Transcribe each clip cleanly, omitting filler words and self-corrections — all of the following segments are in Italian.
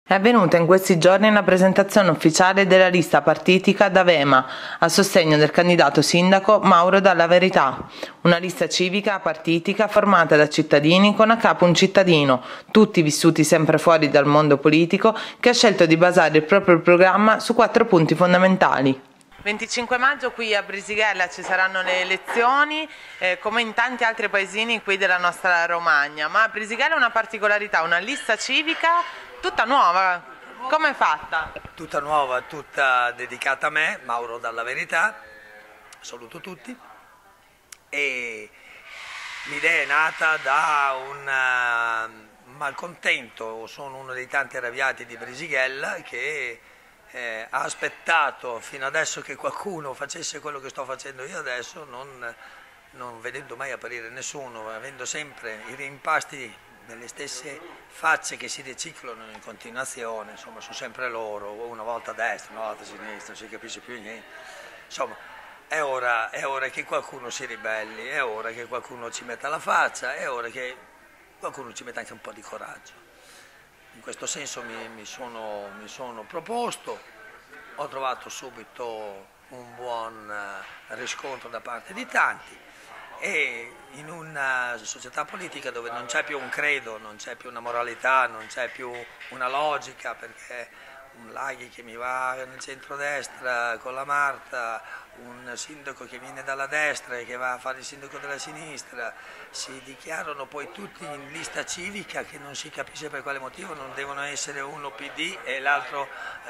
È avvenuta in questi giorni la presentazione ufficiale della lista partitica d'Avema a sostegno del candidato sindaco Mauro Dalla Verità, una lista civica partitica formata da cittadini con a capo un cittadino, tutti vissuti sempre fuori dal mondo politico, che ha scelto di basare il proprio programma su 4 punti fondamentali. 25 maggio qui a Brisighella ci saranno le elezioni, come in tanti altri paesini qui della nostra Romagna, ma a Brisighella ha una particolarità, una lista civica tutta nuova. Come è fatta? Tutta nuova, tutta dedicata a me, Mauro Dalla Verità, saluto tutti, e l'idea è nata da un malcontento, sono uno dei tanti arrabbiati di Brisighella che ha aspettato fino adesso che qualcuno facesse quello che sto facendo io adesso, non vedendo mai apparire nessuno, avendo sempre i rimpasti delle stesse facce che si riciclano in continuazione, insomma sono sempre loro, una volta a destra, una volta a sinistra, non si capisce più niente. Insomma è ora che qualcuno si ribelli, è ora che qualcuno ci metta la faccia, è ora che qualcuno ci metta anche un po' di coraggio. In questo senso mi sono proposto, ho trovato subito un buon riscontro da parte di tanti e in una società politica dove non c'è più un credo, non c'è più una moralità, non c'è più una logica, perché un Laghi che mi va nel centrodestra con la Marta, un sindaco che viene dalla destra e che va a fare il sindaco della sinistra, si dichiarano poi tutti in lista civica che non si capisce per quale motivo, non devono essere uno PD e l'altro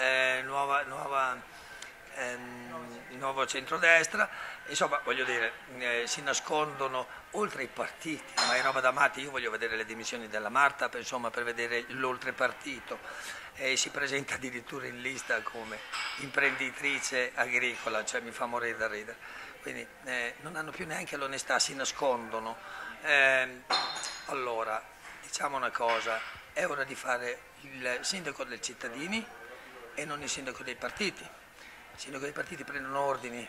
nuovo centrodestra, insomma voglio dire, si nascondono oltre i partiti, ma è roba da matti. Io voglio vedere le dimissioni della Marta per vedere l'oltrepartito, e si presenta addirittura in lista come imprenditrice agricola, cioè mi fa morire da ridere, quindi non hanno più neanche l'onestà, si nascondono. Allora diciamo una cosa, è ora di fare il sindaco dei cittadini e non il sindaco dei partiti. I sindaci dei partiti prendono ordini,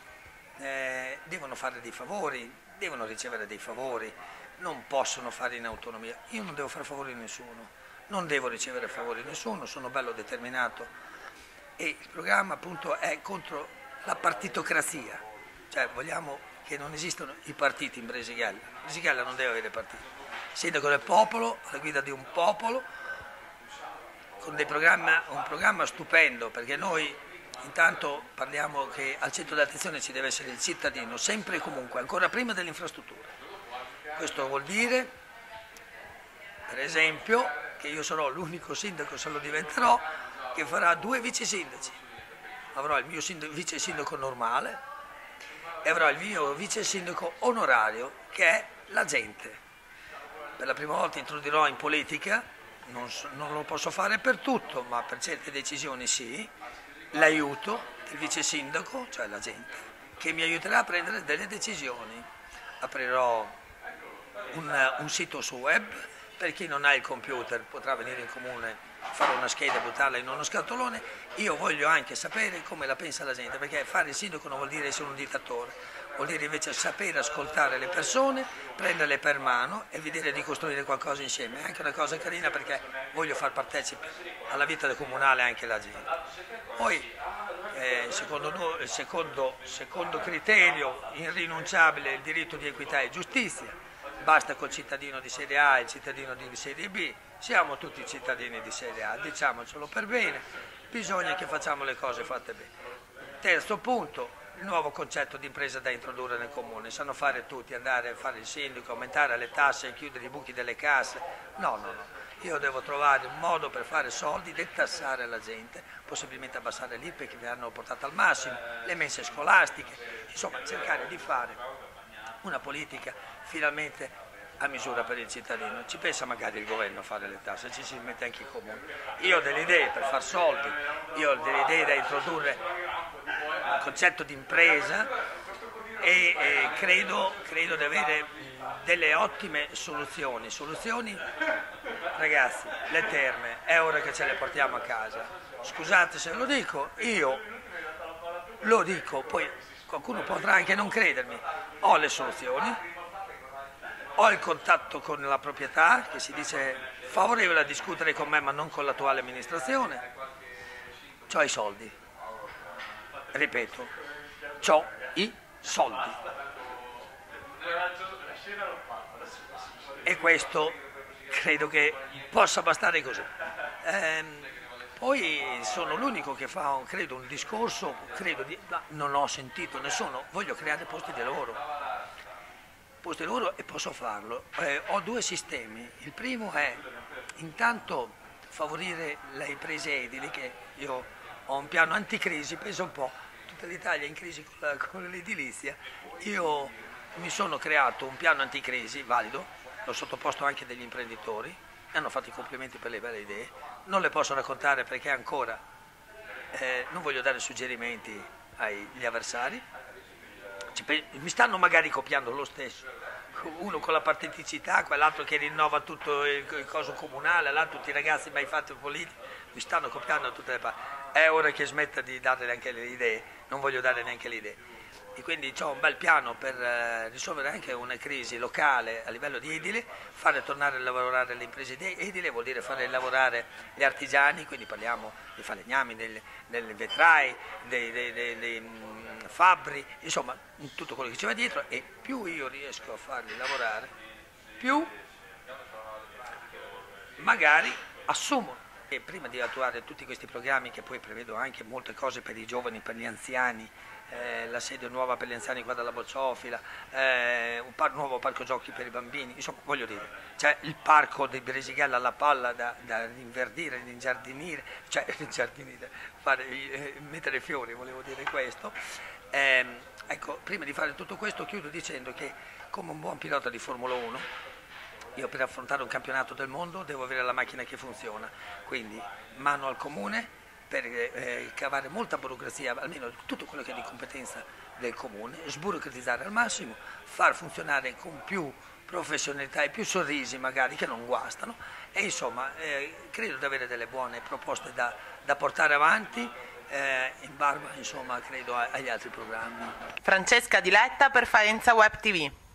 devono fare dei favori, devono ricevere dei favori, non possono fare in autonomia. Io non devo fare favori a nessuno, non devo ricevere favori a nessuno, sono bello determinato e il programma appunto è contro la partitocrazia, cioè vogliamo che non esistano i partiti in Brisighella. Brisighella non deve avere partiti. Il sindaco del popolo, alla guida di un popolo, con un programma stupendo, perché noi intanto parliamo che al centro dell'attenzione ci deve essere il cittadino, sempre e comunque, ancora prima delle infrastrutture. Questo vuol dire, per esempio, che io sarò l'unico sindaco, se lo diventerò, che farà 2 vice sindaci. Avrò il mio vice sindaco normale e avrò il mio vice sindaco onorario, che è la gente. Per la prima volta introdurrò in politica, non lo posso fare per tutto, ma per certe decisioni sì, l'aiuto del vice sindaco, cioè la gente, che mi aiuterà a prendere delle decisioni. Aprirò un sito su web, per chi non ha il computer potrà venire in comune, fare una scheda, buttarla in uno scatolone. Io voglio anche sapere come la pensa la gente, perché fare il sindaco non vuol dire essere un dittatore, vuol dire invece sapere ascoltare le persone, prenderle per mano e vedere di costruire qualcosa insieme. È anche una cosa carina, perché voglio far partecipe alla vita comunale anche la gente. Poi secondo criterio irrinunciabile il diritto di equità e giustizia. Basta col cittadino di serie A e il cittadino di serie B, siamo tutti cittadini di serie A, diciamocelo per bene, bisogna che facciamo le cose fatte bene. Terzo punto, il nuovo concetto di impresa da introdurre nel comune, sanno fare tutti, andare a fare il sindaco, aumentare le tasse, chiudere i buchi delle casse, no, io devo trovare un modo per fare soldi, detassare la gente, possibilmente abbassare l'IRPEF che mi hanno portato al massimo, le mense scolastiche, insomma cercare di fare una politica finalmente a misura per il cittadino. Ci pensa magari il governo a fare le tasse, ci si mette anche il comune. Io ho delle idee per far soldi, io ho delle idee da introdurre un concetto di impresa e credo di avere delle ottime soluzioni. Ragazzi, le terme è ora che ce le portiamo a casa. Scusate se lo dico, io lo dico, poi qualcuno potrà anche non credermi, ho le soluzioni, ho il contatto con la proprietà, che si dice favorevole a discutere con me ma non con l'attuale amministrazione, c'ho i soldi, ripeto, c'ho i soldi. E questo credo che possa bastare così. Poi sono l'unico che fa, credo, un discorso, non ho sentito nessuno, voglio creare posti di lavoro e posso farlo. Ho due sistemi, il primo è intanto favorire le imprese edili, che io ho un piano anticrisi, penso un po', tutta l'Italia è in crisi con l'edilizia, io mi sono creato un piano anticrisi valido, l'ho sottoposto anche degli imprenditori, mi hanno fatto i complimenti per le belle idee, non le posso raccontare perché ancora non voglio dare suggerimenti agli avversari, mi stanno magari copiando lo stesso, uno con la partiticità, quell'altro che rinnova tutto il coso comunale, là tutti i ragazzi mai fatti politici, mi stanno copiando da tutte le parti, è ora che smetta di dare neanche le idee, non voglio dare neanche le idee. E quindi ho un bel piano per risolvere anche una crisi locale a livello di edile, fare tornare a lavorare le imprese edili vuol dire fare lavorare gli artigiani, quindi parliamo dei falegnami, dei vetrai, dei fabbri, insomma tutto quello che ci va dietro, e più io riesco a farli lavorare, più magari assumono. E prima di attuare tutti questi programmi, che poi prevedo anche molte cose per i giovani, per gli anziani, la sede nuova per gli anziani qua dalla Bocciofila, un nuovo parco giochi per i bambini, insomma voglio dire, c'è il parco di Brisighella alla Palla da inverdire, da ingiardinire, cioè mettere fiori, volevo dire questo. Ecco, prima di fare tutto questo chiudo dicendo che come un buon pilota di Formula 1, io per affrontare un campionato del mondo devo avere la macchina che funziona, quindi mano al comune per cavare molta burocrazia, almeno tutto quello che è di competenza del comune, sburocratizzare al massimo, far funzionare con più professionalità e più sorrisi magari che non guastano, e insomma credo di avere delle buone proposte da portare avanti in barba, insomma, credo agli altri programmi. Francesca Diletta per Faenza Web TV.